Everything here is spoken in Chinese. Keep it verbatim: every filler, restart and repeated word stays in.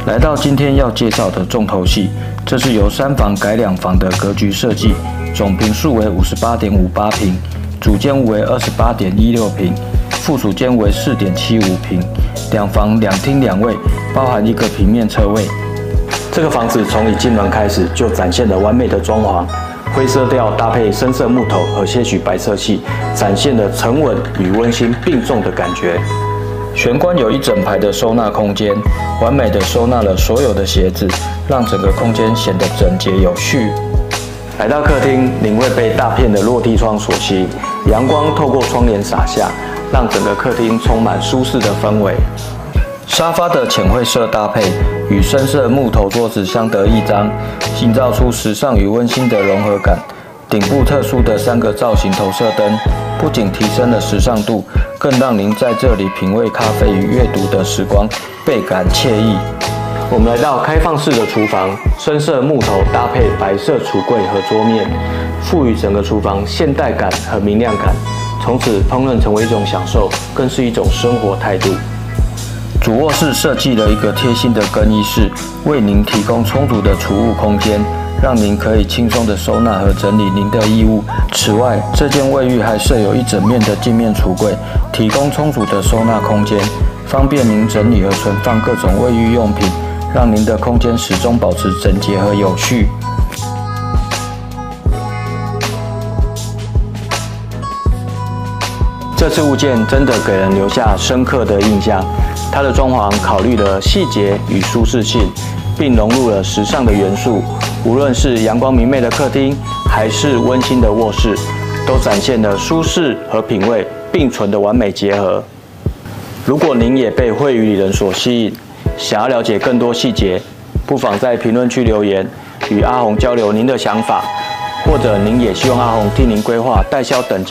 来到今天要介绍的重头戏，这是由三房改两房的格局设计，总坪数为五十八点五八平，主间屋为二十八点一六平，附属间为四点七五平，两房两厅两卫，包含一个平面车位。这个房子从一进门开始就展现了完美的装潢，灰色调搭配深色木头和些许白色系，展现了沉稳与温馨并重的感觉。玄关有一整排的收纳空间，完美的收纳了所有的鞋子，让整个空间显得整洁有序。来到客厅，您会被大片的落地窗所吸引，阳光透过窗帘洒下，让整个客厅充满舒适的氛围。沙发的浅灰色搭配与深色木头桌子相得益彰，营造出时尚与温馨的融合感。顶部特殊的三个造型投射灯，不仅提升了时尚度，更让您在这里品味咖啡与阅读的时光倍感惬意。我们来到开放式的厨房，深色木头搭配白色橱柜和桌面，赋予整个厨房现代感和明亮感。从此，烹饪成为一种享受，更是一种生活态度。主卧室设计了一个贴心的更衣室，为您提供充足的储物空间，让您可以轻松地收纳和整理您的衣物。此外，这间卫浴还设有一整面的镜面橱柜，提供充足的收纳空间，方便您整理和存放各种卫浴用品，让您的空间始终保持整洁和有序。这次物件真的给人留下深刻的印象。它的装潢考虑了细节与舒适性，并融入了时尚的元素。无论是阳光明媚的客厅，还是温馨的卧室，都展现了舒适和品味并存的完美结合。如果您也被惠宇里人所吸引，想要了解更多细节，不妨在评论区留言，与阿宏交流您的想法，或者您也希望阿宏替您规划代销等